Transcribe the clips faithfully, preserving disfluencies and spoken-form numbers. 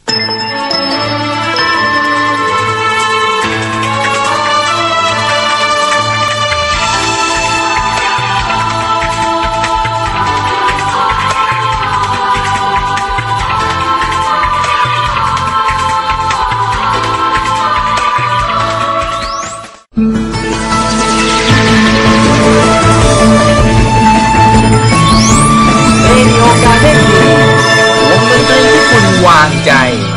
วางใจ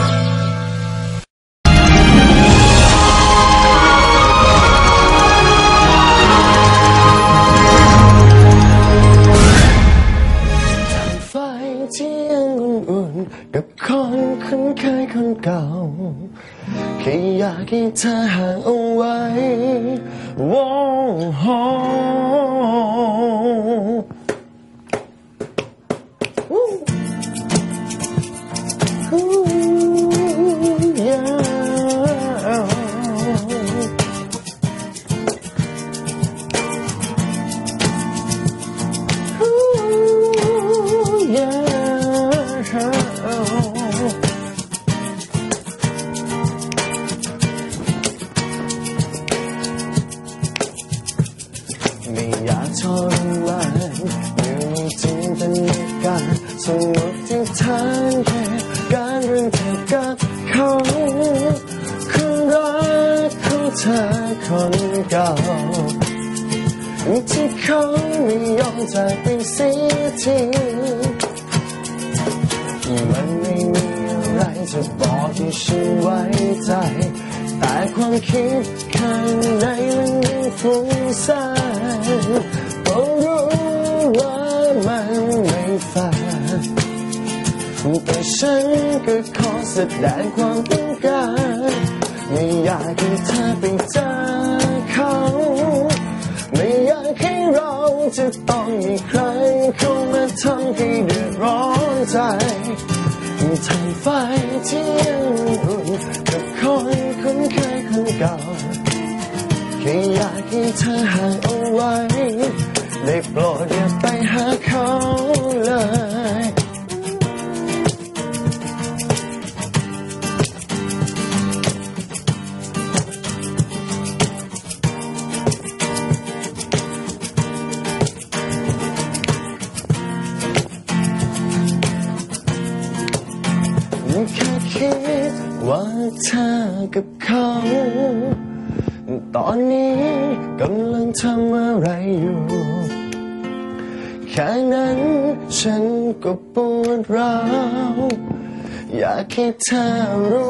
ไฟที่ยังอุ่นๆกับคนคุ้นเคยคนเก่าแค่อยากให้เธอห่างเอาไว้โว้โหไม่อยากทรมานอยู่ในจินตนาการสมมติที่ฐานแค่การเรื่องเธอกับเขาคนรักของเธอคนเก่าที่เขาไม่ยอมจากไปเสียทีมันไม่มีอะไรจะบอกที่ฉันไว้ใจแต่ความคิดข้างในมันยังฟุ้งซ่านต้องรู้ว่ามันไม่แฟร์แต่ฉันก็ขอแสดงความต้องการไม่อยากให้เธอไปเจอเขาไม่อยากให้เราจะต้องมีใครเข้ามาทำให้เดือดร้อนใจทำไฟที่ยังอุ่นกับคนคุ้นเคยคนเก่าแค่อยากให้เธอห่างเอาไว้ได้โปรดอย่าไปหาเขาเลยแค่คิดว่าเธอกับเขาตอนนี้กำลังทำอะไรอยู่แค่นั้นฉันก็ปวดร้าวอยากให้เธอรู้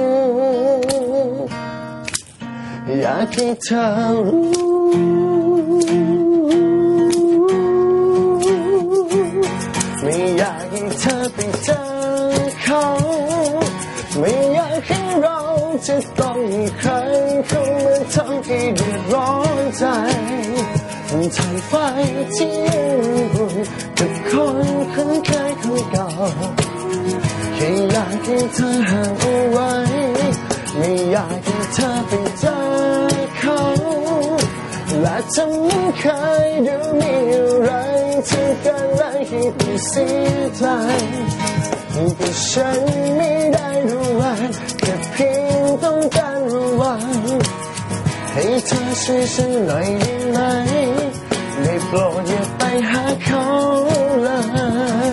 อยากให้เธอรู้ไม่อยากให้เธอไปเจอเขาไม่อยากให้เราจะต้องมีใครเข้ามาทำให้เดือดร้อนใจทำไฟที่อุ่นกับคนคุ้นเคยคนเก่าแค่อยากให้เธอห่างเอาไว้ไม่อยากให้เธอไปเจอเขาและจะไม่เคยดูมีอะไรที่กันและให้ต้องเสียใจแต่ฉันไม่ได้รู้ว่าแค่เพียงต้องการระวังให้เธอช่วยฉันหน่อยได้ไหมได้โปรดอย่าไปหาเขาเลย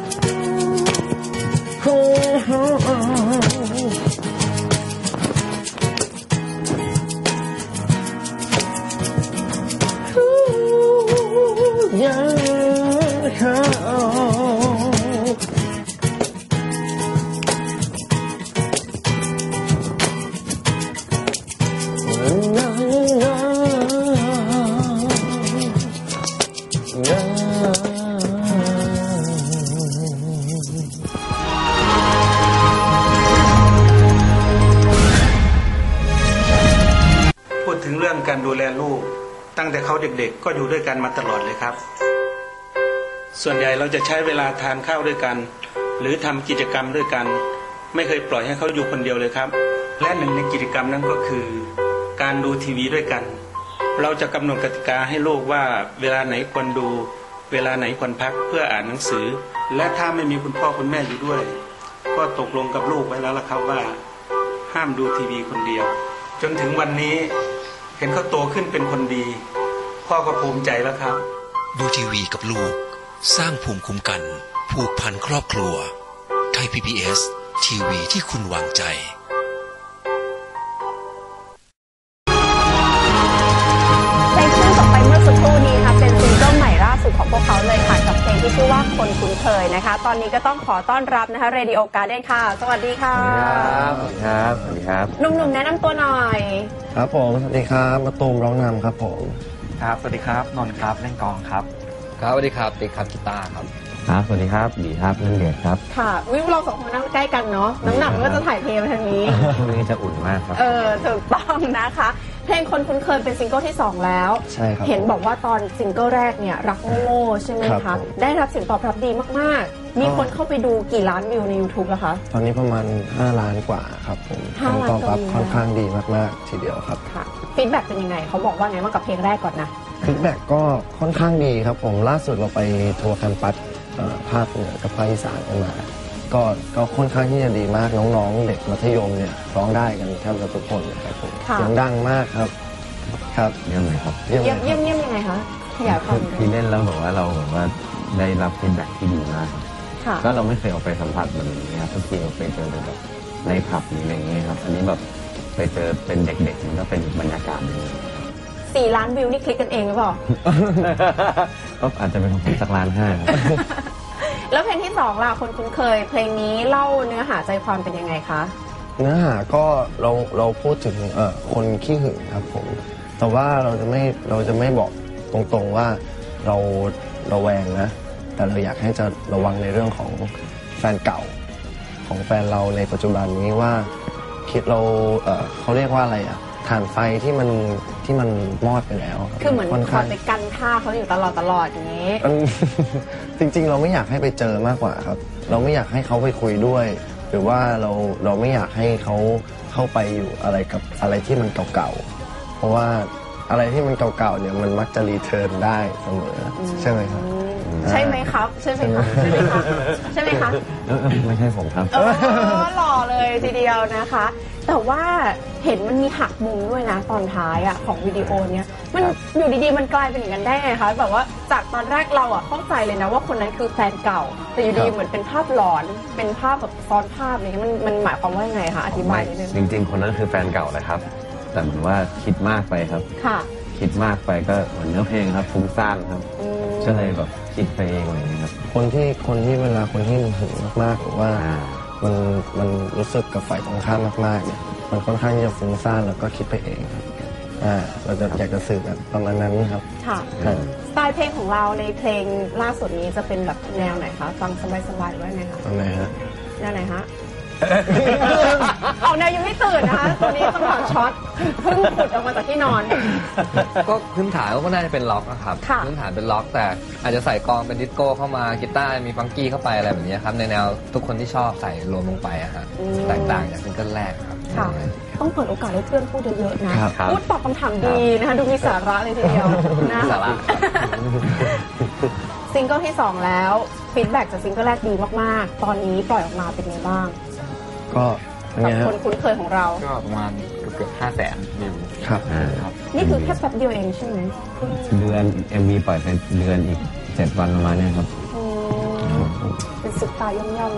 ถึงเรื่องการดูแลลูกตั้งแต่เขาเด็กๆก็อยู่ด้วยกันมาตลอดเลยครับส่วนใหญ่เราจะใช้เวลาทานข้าวด้วยกันหรือทำกิจกรรมด้วยกันไม่เคยปล่อยให้เขาอยู่คนเดียวเลยครับและหนึ่งในกิจกรรมนั้นก็คือการดูทีวีด้วยกันเราจะกำหนดกติกาให้ลูกว่าเวลาไหนควรดูเวลาไหนควรพักเพื่ออ่านหนังสือและถ้าไม่มีคุณพ่อคุณแม่อยู่ด้วยก็ตกลงกับลูกไว้แล้วล่ะครับว่าห้ามดูทีวีคนเดียวจนถึงวันนี้เห็นเขาโตขึ้นเป็นคนดีพ่อก็ภูมิใจแล้วครับดูทีวีกับลูกสร้างภูมิคุ้มกันผูกพันครอบครัวไทย พี บี เอส ทีวีที่คุณวางใจเพลงที่จบไปเมื่อสักครู่นี้ค่ะเป็นซิงเกิลใหม่ล่าสุดของพวกเขาเลยค่ะกับเพลงที่ชื่อว่าคนคุ้นเคยนะคะตอนนี้ก็ต้องขอต้อนรับนะคะ Radio Garden ค่ะสวัสดีค่ะสวัสดีครับสวัสดีครับหนุ่มๆแนะนำตัวหน่อยครับผมสวัสดีครับมะตูมร้องนำครับผมครับสวัสดีครับนนท์ครับเล่นกลองครับครับสวัสดีครับติ๊กครับกีตาร์ครับครับสวัสดีครับดีครับเล่นเบสครับค่ะวิวเราสองคนนั่งใกล้กันเนาะน้ำหนักก็จะถ่ายเทไปทางนี้นี่จะอุ่นมากครับเออถูกต้องนะคะเพลงคนคุ้นเคยเป็นซิงเกิลที่สองแล้วใช่ครับเห็นบอกว่าตอนซิงเกิลแรกเนี่ยรักโง่ใช่ไหมคะได้รับเสียงตอบรับดีมากๆมีคนเข้าไปดูกี่ล้านวิวใน YouTube แล้วคะตอนนี้ประมาณห้าล้านกว่าครับผมตอบรับค่อนข้างดีมากๆทีเดียวครับค่ะฟีดแบ็กเป็นยังไงเขาบอกว่าไงบ้างกับเพลงแรกก่อนนะฟีดแบ็กก็ค่อนข้างดีครับผมล่าสุดเราไปทัวร์แคมปัสภาคเหนือกับภาคอีสานกันมาก็ก็ค่อนข้างที่จะดีมากน้องๆเด็กมัธยมเนี่ยร้องได้กันแทบจะทุกคนเลยครับผมเสียงดังมากครับครับเยี่ยมเลยครับเยี่ยมเยี่ยมเยี่ยมยังไงคะขยายความที่เล่นแล้วบอกว่าเราแบบว่าได้รับฟีดแบ็กที่ดีมากก็เราไม่เคยออกไปสัมผัสแบบนี้ครับทุกทีเราไปเจอแบบในผับหรืออะไรเงี้ยครับอันนี้แบบไปเจอเป็นเด็กๆมันก็เป็นบรรยากาศนึงสี่ล้านวิวนี่คลิกกันเองหรือเปล่าก็อาจจะเป็นของสักล้านห้าแล้วเพลงที่สองล่ะคนคุ้นเคยเพลงนี้เล่าเนื้อหาใจความเป็นยังไงคะเนื้อหาก็เราเราพูดถึงเอ่อคนขี้หึงครับผมแต่ว่าเราจะไม่เราจะไม่บอกตรงๆว่าเราระแวงนะแต่เราอยากให้จะระวังในเรื่องของแฟนเก่าของแฟนเราในปัจจุบันนี้ว่าคิดเราเอ่อเขาเรียกว่าอะไรอ่ะถ่านไฟที่มันที่มันมอดไปแล้วคือเหมือนคอยไปกันท่าเขาอยู่ตลอดตลอดอย่างนี้จริงๆเราไม่อยากให้ไปเจอมากกว่าครับเราไม่อยากให้เขาไปคุยด้วยหรือว่าเราเราไม่อยากให้เขาเข้าไปอยู่อะไรกับอะไรที่มันเก่าๆเพราะว่าอะไรที่มันเก่าๆเนี่ยมันมักจะรีเทิร์นได้เสมอใช่ไหมครับใช่ไหมครับใช่ไหมครับใช่ไหมครับใช่ไหมคะไม่ใช่ผมครับเออหล่อเลยทีเดียวนะคะแต่ว่าเห็นมันมีหักมุมด้วยนะตอนท้ายอ่ะของวิดีโอเนี้ยมันอยู่ดีๆมันกลายเป็นอย่างนั้นได้ไงคะแบบว่าจากตอนแรกเราอ่ะเข้าใจเลยนะว่าคนนั้นคือแฟนเก่าแต่อยู่ดีเหมือนเป็นภาพหลอนเป็นภาพแบบซ้อนภาพอะไรเงี้ยมันมันหมายความว่ายังไงคะอธิบายนิดนึงจริงๆคนนั้นคือแฟนเก่าแหละครับแต่เหมือนว่าคิดมากไปครับค่ะคิดมากไปก็เหมือนเนื้อเพลงครับฟุ้งซ่านครับก็เลยแบบคิดไปเองอะไรอย่างนี้ครับคนที่คนที่เวลาคนที่มันหึงมากๆหรือว่ามันมันรู้สึกกับฝ่ายตรงข้ามมากๆเนี่ยมันค่อนข้างที่จะฟุ้งซ่านแล้วก็คิดไปเองครับอ่าเราจะอยากจะสื่อแบบประมาณนั้นครับค่ะสไตล์เพลงของเราในเพลงล่าสุดนี้จะเป็นแบบแนวไหนคะฟังสบายๆหรือว่าไงคะแนวไหนฮะแนวไหนฮะเอาแนวยังไม่ตื่นนะคะตอนนี้ต้องถอดช็อตเพิ่งขุดออกมาจากที่นอนก็พื้นฐานก็น่าจะเป็นล็อกนะครับพื้นฐานเป็นล็อกแต่อาจจะใส่กลองเป็นดิสโก้เข้ามากีตาร์มีฟังกี้เข้าไปอะไรแบบนี้ครับในแนวทุกคนที่ชอบใส่รวมลงไปอะฮะแตกต่างจากซิงเกิลแรกครับค่ะต้องเปิดโอกาสให้เพื่อนพูดเยอะๆนะพูดตอบคำถามดีนะคะดูมีสาระเลยทีเดียวนะสาระซิงเกิลที่สองแล้วฟีดแบ็กจากซิงเกิลแรกดีมากๆตอนนี้ปล่อยออกมาเป็นไงบ้างก็กับคนคุ้นเคยของเราก็ประมาณเกือบห้าแสนวิวครับนี่คือแค่แป๊บเดียวเองใช่ไหมเดือน เอ็ม วี ปล่อยไปเดือนอีกเจ็ดวันประมาณนี้ครับเป็นสุดตาย่อม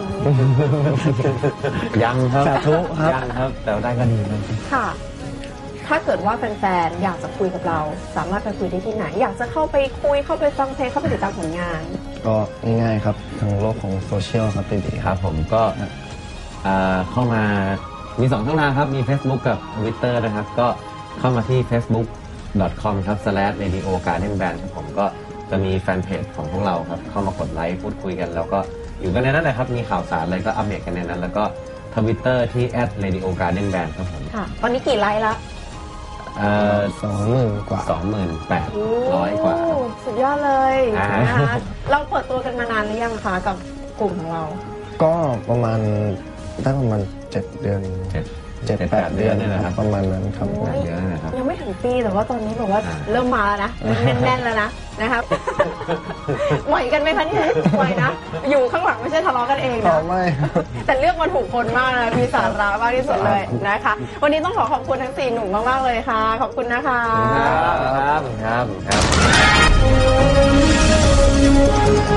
ๆยังครับสาธุครับยังครับแต่ได้ก็ดีนะค่ะถ้าเกิดว่าแฟนๆอยากจะคุยกับเราสามารถไปคุยได้ที่ไหนอยากจะเข้าไปคุยเข้าไปฟังเพลงเข้าไปติดตามผลงานก็ง่ายๆครับทางโลกของโซเชียลครับดีๆครับผมก็เข้ามามีสองช่องทางครับมี Facebook กับ Twitter นะครับก็เข้ามาที่ เฟซบุ๊ก ดอท คอม ครับ สแลช เรดิโอ การ์เด้น แบนด์ ครับผมก็จะมีแฟนเพจของพวกเราครับเข้ามากดไลค์พูดคุยกันแล้วก็อยู่กันในนั้นแหละครับมีข่าวสารอะไรก็อัปเดตกันในนั้นแล้วก็ Twitter ที่ แอท เรดิโอ การ์เด้น แบนด์ ครับผมค่ะตอนนี้กี่ไลค์ละเอ่อสองหมื่นกว่าสองหมื่นแปดร้อยกว่าสุดยอดเลยนะคะเราเปิดตัวกันมานานหรือยังคะกับกลุ่มของเราก็ประมาณได้ประมาณเจ็ดเดือนเจ็ดเจ็ดแปดเดือนนี่แหละครับประมาณนั้นครับโอ้ยเยอะนะครับยังไม่ถึงปีแต่ว่าตอนนี้แบบว่าอ่าเริ่มมาแล้วนะแน่นๆแล้วนะนะครับ ไหวกันไหมคะเนี่ยไหวนะอยู่ข้างหลังไม่ใช่ทะเลาะกันเองนะไม่แต่เลือกมาถูกคนมากนะมีสาระมากที่สุดเลยนะคะ วันนี้ต้องขอขอบคุณทั้งสี่หนุ่มมากๆเลยค่ะ ขอบคุณนะคะครับครับครับ